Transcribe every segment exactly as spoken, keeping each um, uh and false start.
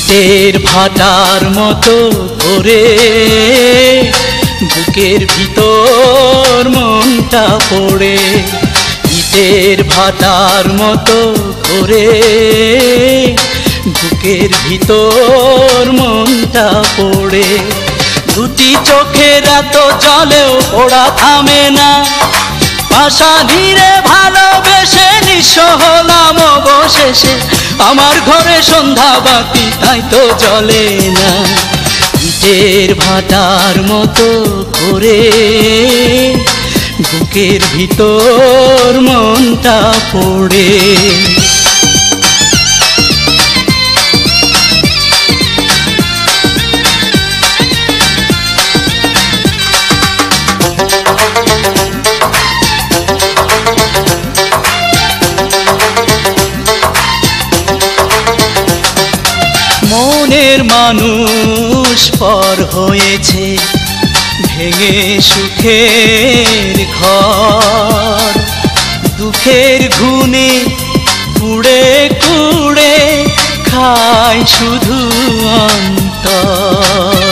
ইটের ভাটার মতো করে বুকের ভিতর মনটা পড়ে, ইটের ভাটার মতো করে বুকের ভিতর মনটা পড়ে। দুটি চোখের এত জলেও ওরা থামে না, পাশানিরে ভালোবেসে নিঃস্ব হলাম অবশেষে। আমার ঘরে সন্ধ্যা বাতি তাই তো জ্বলে না, ইটের ভাটার মতো করে বুকের ভিতর মনটা পড়ে। মনের মানুষ পর হয়েছে ভেঙে সুখের ঘর, দুঃখের ঘুনে কুড়ে কুড়ে খায় শুধু অন্তর।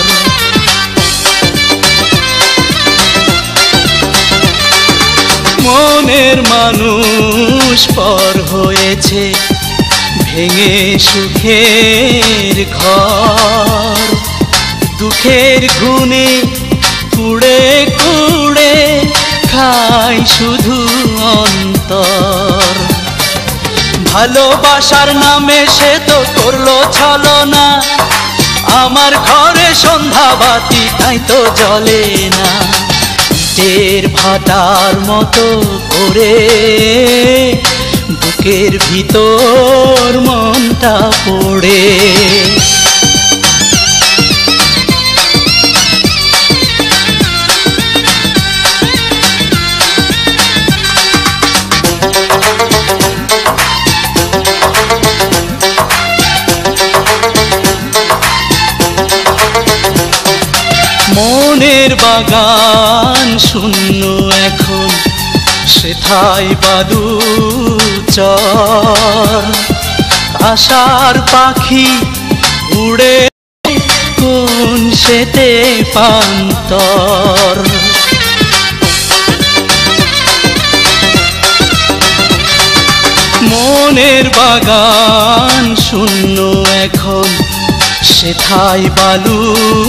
মনের মানুষ পর হয়েছে ভেঙে সুখের ঘর, দুঃখের ঘুনে কুড়ে কুড়ে খায় শুধু অন্তর। ভালোবাসার নামে সে তো করলো ছলনা, আমার ঘরে সন্ধ্যা বাতি তাই তো জ্বলে না, ইটের ভাটার মতো করে বুকের ভিতর মনটা পড়ে। মনের বাগান শূন্য এখন, সেথায় বাদু চর, আশার পাখি উড়ে কোন সেতে পান্তর। মনের বাগান শূন্য এখন, সেথায় বালু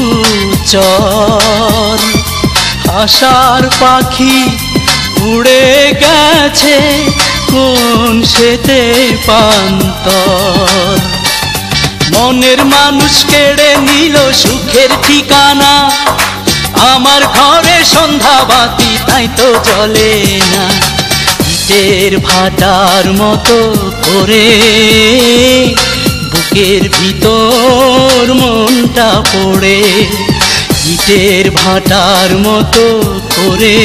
চর, আশার পাখি উড়ে গেছে কোন সেতে পান্তর। মনের মানুষ কেড়ে নিল সুখের ঠিকানা, আমার ঘরে সন্ধ্যা বাতি তাই তো জ্বলে না, ইটের ভাটার মতো করে বুকের ভিতর মনটা পড়ে, ইটের ভাটার মতো করে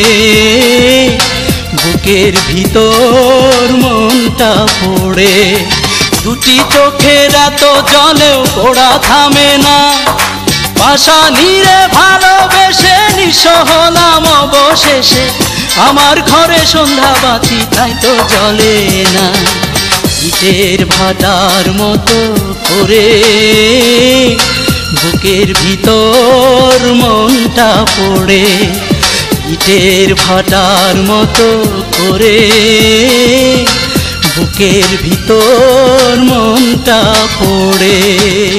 বুকের ভিতর মনটা পড়ে। দুটি চোখের এত জলেও ওরা থামে না, পাশানিরে ভালোবেসে নিঃস্ব হলাম অবশেষে। আমার ঘরে সন্ধ্যা বাতি তাই তো জ্বলে না, ইটের ভাটার মতো করে বুকের ভিতর মনটা পড়ে, ইটের ভাটার মতো করে বুকের ভিতর মনটা পড়ে।